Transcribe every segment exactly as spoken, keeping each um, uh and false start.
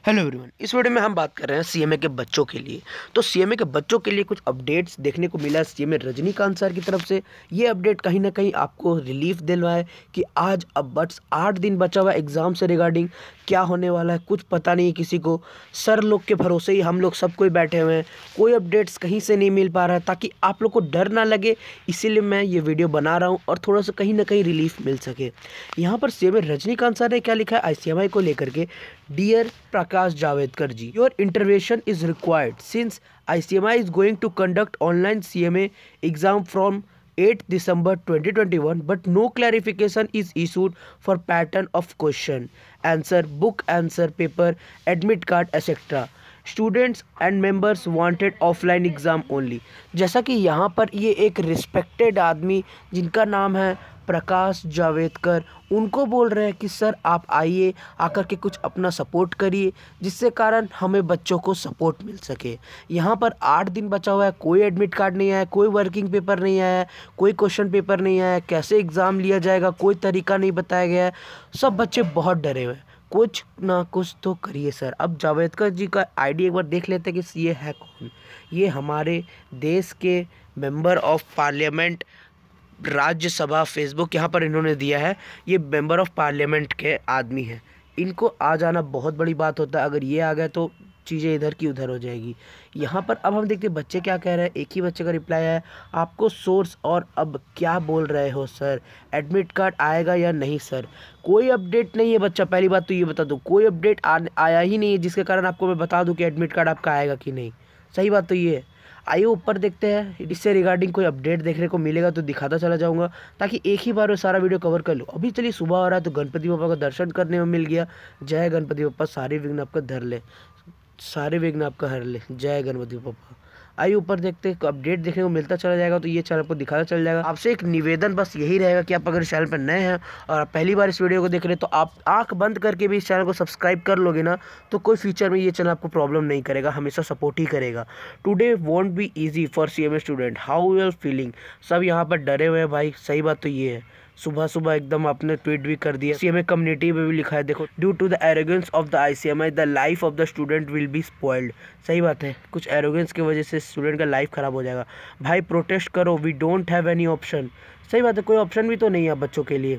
Hello everyone, इस video में हम बात कर रहे हैं सीएमए के बच्चों के लिए। तो सीएमए के बच्चों के लिए कुछ अपडेट्स देखने को मिला है सीएमए रजनीकांत सर की तरफ से। ये अपडेट कहीं ना कहीं आपको रिलीफ दिलवाए कि आज अब बस आठ दिन बचा हुआ एग्ज़ाम से रिगार्डिंग क्या होने वाला है कुछ पता नहीं किसी को। सर लोग के भरोसे ही हम लोग सब कोई बैठे हुए हैं, कोई अपडेट्स कहीं से नहीं मिल पा रहा है। ताकि आप लोग को डर ना लगे इसीलिए मैं ये वीडियो बना रहा हूँ और थोड़ा सा कहीं ना कहीं रिलीफ मिल सके। यहाँ पर सीएमए रजनीकांत सर ने क्या लिखा है आईसीएमआई को लेकर के। Dear Prakash Javadekar ji, your intervention is required since I C M I is going to conduct online C M A exam from eighth December twenty twenty-one, but no clarification is issued for pattern of question, answer, book answer paper, admit card, et cetera. Students and members wanted offline exam only. जैसा कि यहाँ पर ये एक respected आदमी जिनका नाम है प्रकाश जावेदकर, उनको बोल रहे हैं कि सर आप आइए, आकर के कुछ अपना सपोर्ट करिए जिससे कारण हमें बच्चों को सपोर्ट मिल सके। यहाँ पर आठ दिन बचा हुआ है, कोई एडमिट कार्ड नहीं आया, कोई वर्किंग पेपर नहीं आया, कोई क्वेश्चन पेपर नहीं आया, कैसे एग्ज़ाम लिया जाएगा कोई तरीका नहीं बताया गया है। सब बच्चे बहुत डरे हुए हैं, कुछ ना कुछ तो करिए सर। अब जावेदकर जी का आईडी एक बार देख लेते हैं कि ये है कौन। ये हमारे देश के member of parliament Rajya Sabha, Facebook यहाँ पर इन्होंने दिया है। ये मेंबर ऑफ पार्लियामेंट के आदमी हैं, इनको आ जाना बहुत बड़ी बात होता है। अगर ये आ गए तो चीज़ें इधर की उधर हो जाएगी। यहाँ पर अब हम देखते हैं बच्चे क्या कह रहे हैं। एक ही बच्चे का रिप्लाई है, आपको सोर्स और अब क्या बोल रहे हो सर, एडमिट कार्ड आएगा या नहीं सर। कोई अपडेट नहीं है बच्चा, पहली बात तो ये बता दो, कोई अपडेट आया ही नहीं है जिसके कारण आपको मैं बता दूं कि एडमिट कार्ड आपका आएगा कि नहीं। सही बात तो ये है। आइए ऊपर देखते हैं, इससे रिगार्डिंग कोई अपडेट देखने को मिलेगा तो दिखाता चला जाऊंगा ताकि एक ही बार में सारा वीडियो कवर कर लो। अभी चलिए सुबह हो रहा है तो गणपति बप्पा का दर्शन करने में मिल गया। जय गणपति बप्पा, सारे विघ्न आपका धर ले, सारे विघ्न आपका हर ले, जय गणपति बप्पा। आइए ऊपर देखते हैं, अपडेट देखने को मिलता चला जाएगा तो ये चैनल को दिखाता चल जाएगा। आपसे एक निवेदन बस यही रहेगा कि आप अगर इस चैनल पर नए हैं और आप पहली बार इस वीडियो को देख रहे हैं तो आप आंख बंद करके भी इस चैनल को सब्सक्राइब कर लोगे ना तो कोई फ्यूचर में ये चैनल आपको प्रॉब्लम नहीं करेगा, हमेशा सपोर्ट ही करेगा। Today won't be easy for CMA student, how you are feeling. सब यहाँ पर डरे हुए हैं भाई, सही बात तो ये है। सुबह सुबह एकदम आपने ट्वीट भी कर दिया। सीएमए कम्युनिटी में भी लिखा है, देखो, due to the arrogance of the ICMI the life of the student will be spoiled. सही बात है, कुछ एरोगेंस की वजह से स्टूडेंट का लाइफ खराब हो जाएगा। भाई प्रोटेस्ट करो, we don't have any option. सही बात है, कोई ऑप्शन भी तो नहीं है बच्चों के लिए।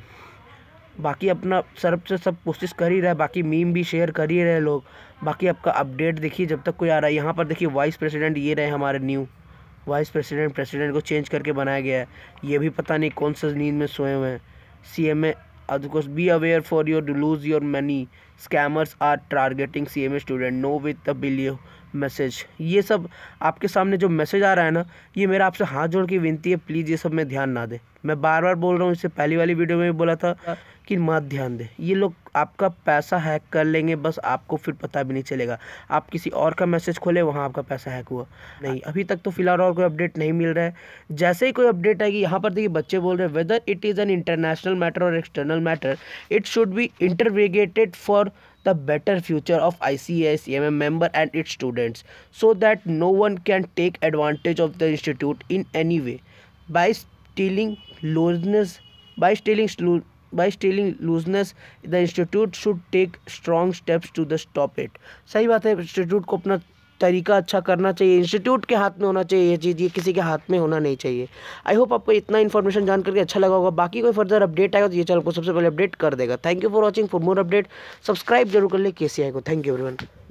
बाकी अपना सरफ से सब कोशिश कर ही रहा है, बाकी मीम भी शेयर कर ही रहे लोग। बाकी आपका अपडेट देखिए जब तक कोई आ रहा है। यहाँ पर देखिए वाइस प्रेसिडेंट ये रहे हमारे न्यू वाइस प्रेसिडेंट, प्रेसिडेंट को चेंज करके बनाया गया है। ये भी पता नहीं कौन सा नींद में सोए हुए हैं। C M A, of course, be aware for your to lose your money. Scammers are targeting C M A student. No with the bill message. ये सब आपके सामने जो मैसेज आ रहा है ना, ये मेरा आपसे हाथ जोड़ के विनती है, प्लीज़ ये सब में ध्यान ना दे। मैं बार बार बोल रहा हूँ, इससे पहली वाली वीडियो में भी बोला था कि मत ध्यान दे। ये लोग आपका पैसा हैक कर लेंगे, बस आपको फिर पता भी नहीं चलेगा। आप किसी और का मैसेज खोले, वहाँ आपका पैसा हैक हुआ नहीं। अभी तक तो फिलहाल और कोई अपडेट नहीं मिल रहा है। जैसे ही कोई अपडेट आएगी, यहाँ पर देखिए बच्चे बोल रहे हैं, whether it is an international matter और external matter, it should be interrogated for the better future of I C A I C M A member and its students, so that no one can take advantage of the institute in any way by stealing looseness by stealing by stealing looseness the institute should take strong steps to the stop it। सही बात है, institute को अपना तरीका अच्छा करना चाहिए। Institute के हाथ में होना चाहिए ये चीज़, ये किसी के हाथ में होना नहीं चाहिए। आई होप आपको इतना इन्फॉर्मेशन जान करके अच्छा लगा होगा। बाकी कोई फर्दर अपडेट आएगा तो ये चैनल को सबसे पहले अपडेट कर देगा। Thank you for watching. For more update subscribe जरूर कर ले केसीआई को। Thank you everyone.